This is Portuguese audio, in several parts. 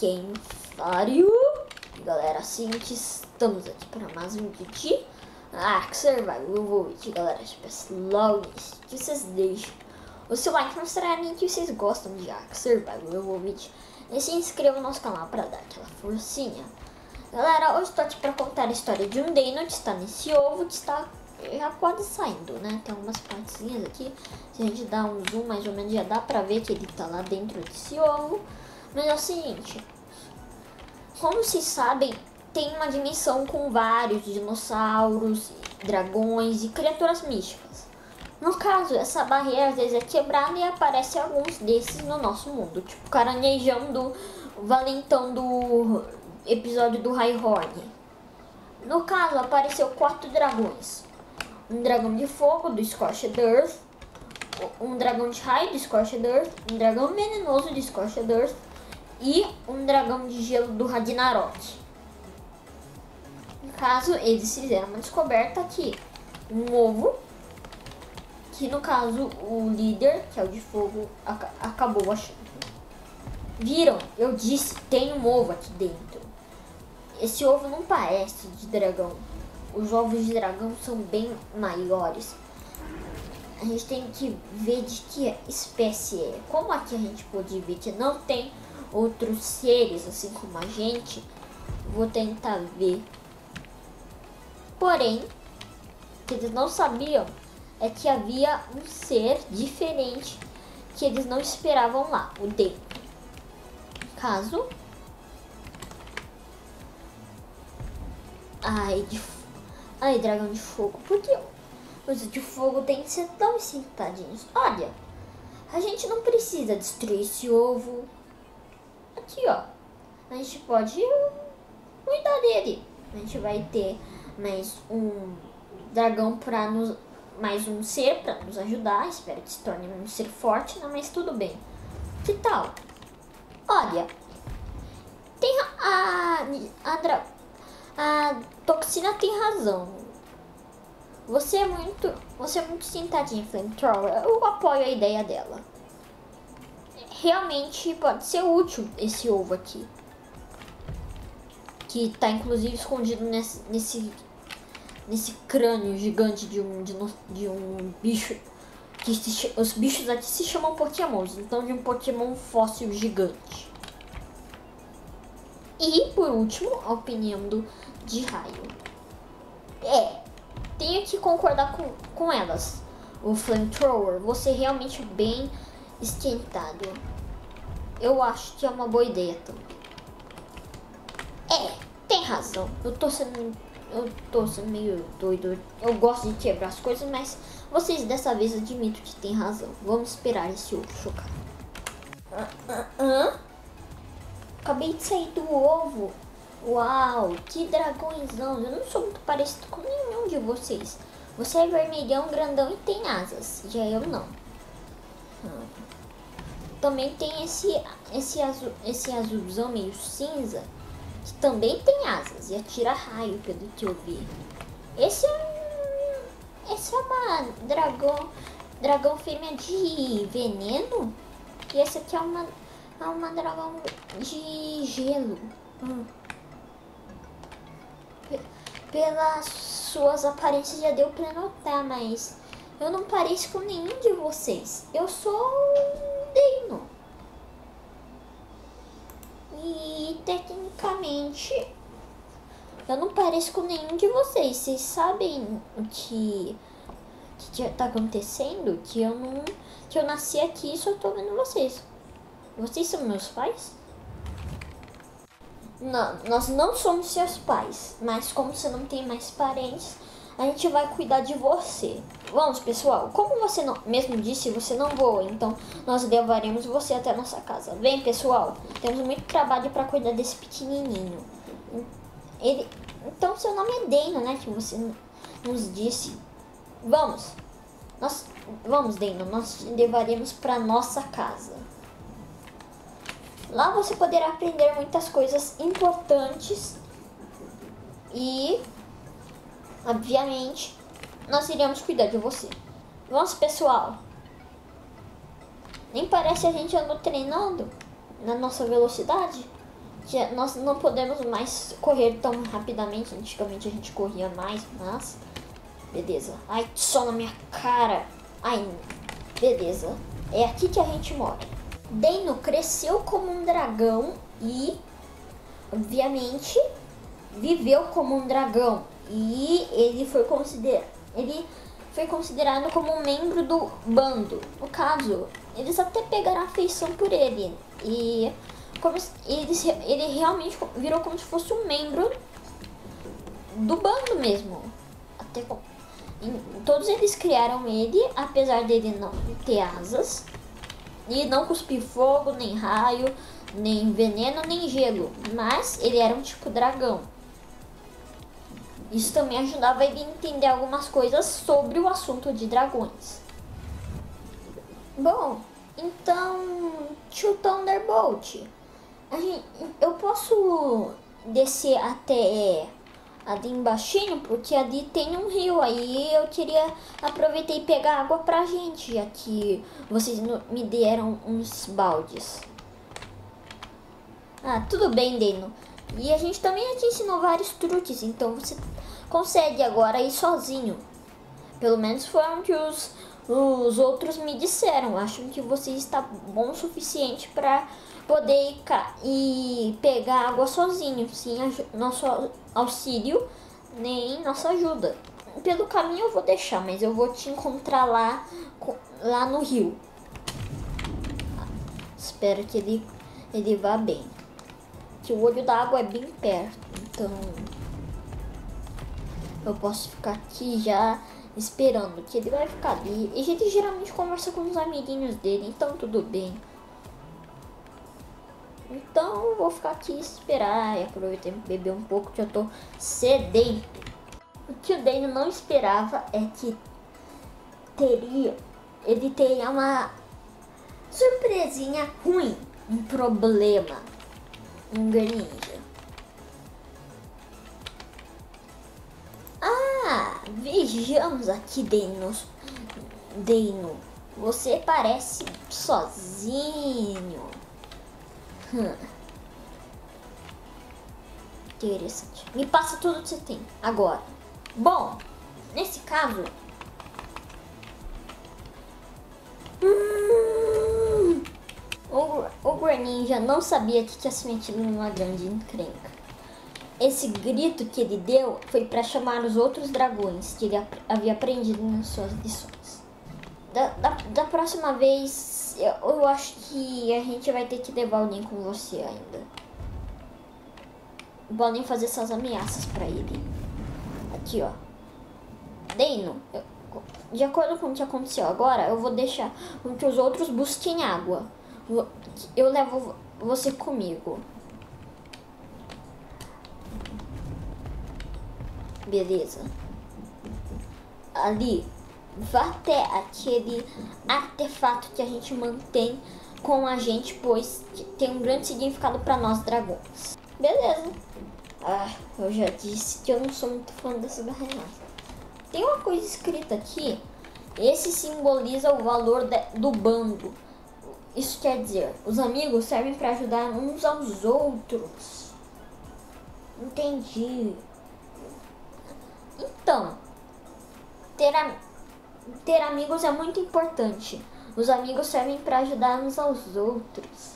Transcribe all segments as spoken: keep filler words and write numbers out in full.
quem pariu? Galera, assim que estamos aqui para mais um vídeo de Ark Survival Evolved. Galera, eu peço logo que vocês deixem o seu like, mostrarem que vocês gostam de Ark Survival Evolved e se inscrevam no nosso canal para dar aquela forcinha. Galera, hoje estou aqui para contar a história de um Dino que está nesse ovo que está já quase saindo, né? Tem algumas partezinhas aqui, se a gente dá um zoom mais ou menos já dá para ver que ele está lá dentro desse ovo. Mas é o seguinte, como vocês sabem, tem uma dimensão com vários dinossauros, dragões e criaturas místicas. No caso, essa barreira às vezes é quebrada e aparecem alguns desses no nosso mundo, tipo o caranguejão do valentão do episódio do Highhorn. No caso, apareceu quatro dragões. Um dragão de fogo do Scorched Earth, um dragão de raio do Scorched Earth, um dragão venenoso do Scorched Earth e um dragão de gelo do Ragnarok. No caso, eles fizeram uma descoberta aqui. Um ovo, que no caso o líder, que é o de fogo, ac acabou achando. Viram? Eu disse, tem um ovo aqui dentro. Esse ovo não parece de dragão. Os ovos de dragão são bem maiores. A gente tem que ver de que espécie é. Como aqui a gente pode ver que não tem outros seres assim como a gente, vou tentar ver. Porém, o que eles não sabiam é que havia um ser diferente que eles não esperavam lá, o Dino. Caso, ai, de, ai, dragão de fogo, por que os de fogo tem que ser tão sentadinhos? Olha, a gente não precisa destruir esse ovo. Aqui, ó, a gente pode cuidar dele. A gente vai ter mais um dragão para nos, mais um ser para nos ajudar. Espero que se torne um ser forte, não, mas tudo bem. Que tal? Olha, tem a a, a, a toxina tem razão. Você é muito, você é muito sentadinha, Flamethrower. Eu apoio a ideia dela. Realmente pode ser útil esse ovo aqui, que tá inclusive escondido nesse nesse, nesse crânio gigante de um de, de um bicho que se, os bichos aqui se chamam Pokémons, então de um Pokémon fóssil gigante. E por último, a opinião do de raio. É, tenho que concordar com, com elas. O Flamethrower, você realmente é bem esquentado. Eu acho que é uma boa ideia também. É, tem razão. Eu tô sendo, eu tô sendo meio doido. Eu gosto de quebrar as coisas, mas vocês dessa vez admito que tem razão. Vamos esperar esse ovo chocar. Ah, ah, ah. Acabei de sair do ovo. Uau, que dragõezão. Eu não sou muito parecido com nenhum de vocês. Você é vermelhão, grandão e tem asas. Já eu não. Hum. Também tem esse, esse, azul, esse azulzão meio cinza, que também tem asas e atira raio, pelo que eu vi. Esse é um, esse é uma dragão, dragão fêmea de veneno. E esse aqui é uma, é uma dragão de gelo. Hum. Pelas suas aparências já deu pra notar, mas eu não pareço com nenhum de vocês. Eu sou um Dino. E tecnicamente eu não pareço com nenhum de vocês. Vocês sabem o que, que tá acontecendo? Que eu não. Que eu nasci aqui e só tô vendo vocês. Vocês são meus pais? Não, nós não somos seus pais. Mas como você não tem mais parentes, a gente vai cuidar de você. Vamos, pessoal. Como você não, mesmo disse, você não voa, então nós levaremos você até a nossa casa. Vem, pessoal. Temos muito trabalho para cuidar desse pequenininho. Ele, então, seu nome é Dino, né? Que você nos disse. Vamos. Nós, vamos, Dino. Nós te levaremos para nossa casa. Lá você poderá aprender muitas coisas importantes e, obviamente, nós iremos cuidar de você. Vamos, pessoal. Nem parece a gente andou treinando na nossa velocidade. que nós não podemos mais correr tão rapidamente. Antigamente a gente corria mais, mas... Beleza. Ai, só na minha cara. Ai, beleza. É aqui que a gente mora. Deino cresceu como um dragão e, obviamente, viveu como um dragão. E ele foi considerado... Ele foi considerado como um membro do bando. No caso, eles até pegaram afeição por ele. E como ele, ele realmente virou como se fosse um membro do bando mesmo. Até como, todos eles criaram ele, apesar dele não ter asas. E não cuspir fogo, nem raio, nem veneno, nem gelo. Mas ele era um tipo dragão. Isso também ajudava ele a entender algumas coisas sobre o assunto de dragões. Bom, então, tio Thunderbolt, a gente, eu posso descer até ali embaixo, porque ali tem um rio. Aí eu queria aproveitar e pegar água pra gente, já que vocês me deram uns baldes. Ah, tudo bem, Deino. E a gente também te ensinou vários truques, então você consegue agora ir sozinho. Pelo menos foi o que os, os outros me disseram. Acham que você está bom o suficiente para poder ir, ir pegar água sozinho, sem nosso auxílio, nem nossa ajuda. Pelo caminho eu vou deixar, mas eu vou te encontrar lá, lá no rio. Espero que ele, ele vá bem. Que o olho da água é bem perto, então eu posso ficar aqui já esperando que ele vai ficar ali. E ele geralmente conversa com os amiguinhos dele, então tudo bem. Então eu vou ficar aqui esperar e aproveitar e beber um pouco, que eu tô sedento. O que o Deino não esperava é que teria, ele teria uma surpresinha ruim, um problema. Um Greninja. Ah, vejamos aqui, Deino. Deino, você parece sozinho. Hum. Interessante. Me passa tudo que você tem agora. Bom, nesse caso... Hum, o, o Greninja não sabia que tinha se metido numa grande encrenca. Esse grito que ele deu foi para chamar os outros dragões que ele ap havia aprendido nas suas lições. Da, da, da próxima vez, eu, eu acho que a gente vai ter que levar alguém com você ainda. Podem fazer essas ameaças para ele. Aqui, ó. Deino, eu, de acordo com o que aconteceu agora, eu vou deixar com que os outros busquem água. Eu levo você comigo. Beleza. Ali, vá até aquele artefato que a gente mantém com a gente, pois tem um grande significado para nós dragões. Beleza. Ah, eu já disse que eu não sou muito fã dessa garrafa. Tem uma coisa escrita aqui. Esse simboliza o valor de, do bando. Isso quer dizer, os amigos servem para ajudar uns aos outros. Entendi. Então, ter, a, ter amigos é muito importante. Os amigos servem para ajudar uns aos outros.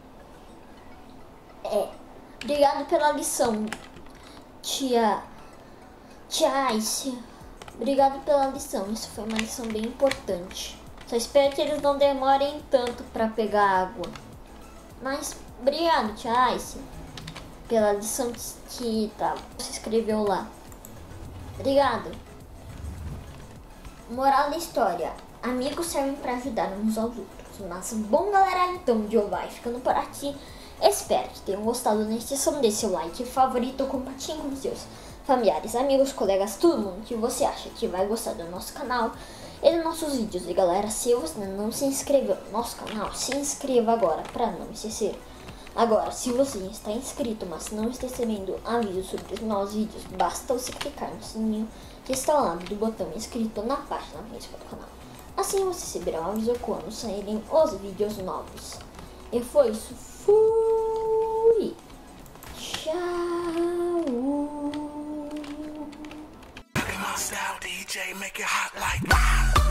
É. Obrigado pela lição, tia, tia Ice. Obrigado pela lição. Isso foi uma lição bem importante. Só espero que eles não demorem tanto para pegar água. Mas obrigado, tia Ice, pela lição que tá, você escreveu lá. Obrigado. Moral da história: amigos servem para ajudar uns aos outros. Mas bom, galera, então o vai ficando por aqui. Espero que tenham gostado da edição. Dê seu like favorito, compartilhe com seus familiares, amigos, colegas, todo mundo que você acha que vai gostar do nosso canal e dos nossos vídeos. E galera, se você não se inscreveu no nosso canal, se inscreva agora para não esquecer. Agora, se você está inscrito, mas não está recebendo avisos sobre os novos vídeos, basta você clicar no sininho que está ao lado do botão inscrito na página principal do canal. Assim você receberá um aviso quando saírem os vídeos novos. E foi isso. Fui! Tchau. My style D J make it hot like